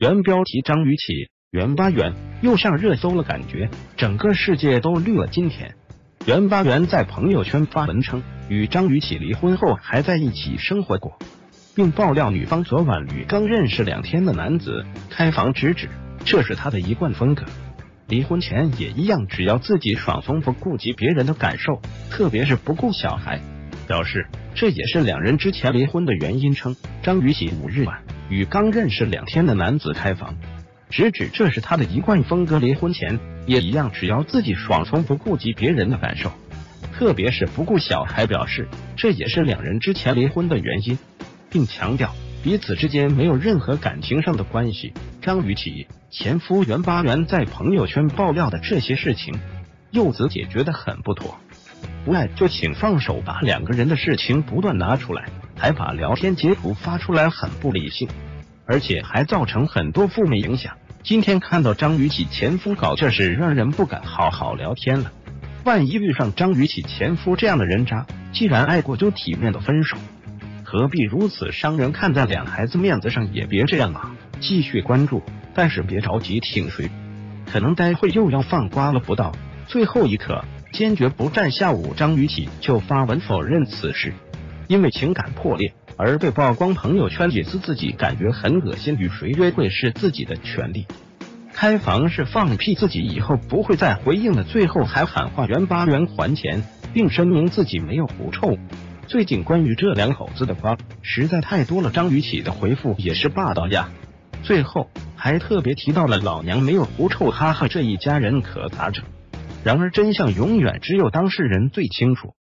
原标题：张雨绮袁八元又上热搜了，感觉整个世界都绿了。今天，袁八元在朋友圈发文称，与张雨绮离婚后还在一起生活过，并爆料女方昨晚与刚认识2天的男子开房直指，这是他的一贯风格。离婚前也一样，只要自己爽，从不顾及别人的感受，特别是不顾小孩。表示这也是2人之前离婚的原因，称张雨绮5日晚与刚认识2天的男子开房，直指这是他的一贯风格。离婚前也一样，只要自己爽，从不顾及别人的感受，特别是不顾小孩。表示这也是2人之前离婚的原因，并强调彼此之间没有任何感情上的关系。张雨绮前夫袁八元在朋友圈爆料的这些事情，柚子姐觉得很不妥，不爱就请放手，把2个人的事情不断拿出来，还把聊天截图发出来，很不理性，而且还造成很多负面影响。今天看到张雨绮前夫搞这事，让人不敢好好聊天了。万一遇上张雨绮前夫这样的人渣，既然爱过就体面的分手，何必如此伤人？看在2孩子面子上，也别这样啊！继续关注，但是别着急挺谁，可能待会又要放瓜了。不到最后一刻，坚决不战。下午，张雨绮就发文否认此事，因为情感破裂而被曝光朋友圈，也自己感觉很恶心，与谁约会是自己的权利，开房是放屁，自己以后不会再回应的。最后还喊话袁八元还钱，并声明自己没有狐臭。最近关于这2口子的瓜实在太多了，张雨绮的回复也是霸道呀。最后还特别提到了老娘没有狐臭，哈哈，这一家人可咋整？然而真相永远只有当事人最清楚。